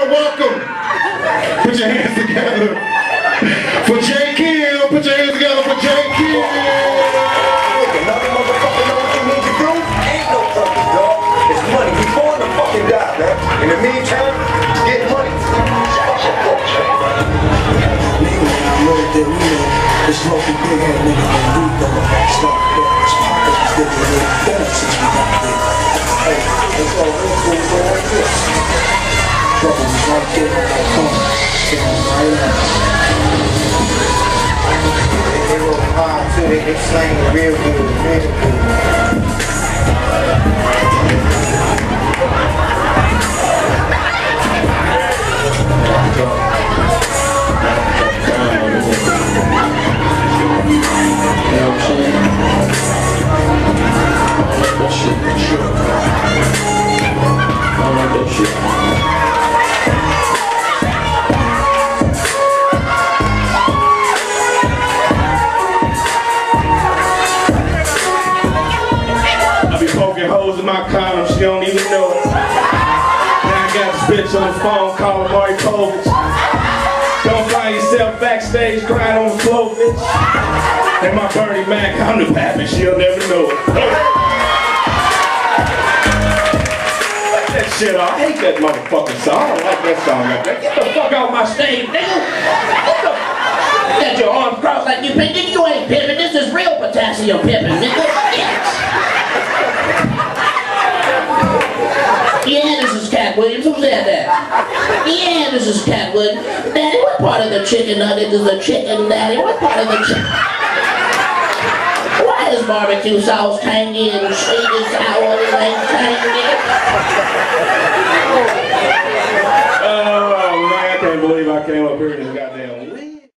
welcome. Put your hands together for J. Kill. Put your hands together for J. Kill. Another motherfucker know what you need to do? Ain't no purpose, dog. It's money. We born to fucking die, man. In the meantime, get money. This local big head nigga named Rico started getting his pockets was getting a little better since we got there. Hey, it's all real cool, bro, like this. Trouble was right there on that corner. Came right out. They roll hard too, they slang it real good, real good. Hoes in my condom, she don't even know it. Now I got this bitch on the phone calling Maury Povich. Don't find yourself backstage crying on the floor, bitch. And my Bernie Mac, I'm the pappy, she'll never know it. Let that shit off. I hate that motherfucking song. I don't like that song right there. Get the fuck out my stage, nigga. What the fuck? You got your arms crossed like you pimping. You ain't pimping. This is real potassium pimping, nigga. Yeah, this is Cat Williams. Who said that? Yeah, this is Cat Williams. Daddy, what part of the chicken nugget is a chicken, Daddy? What part of the chicken? Why is barbecue sauce tangy and sweet and sour and ain't tangy? Oh, man, I can't believe I came up here in this goddamn weed.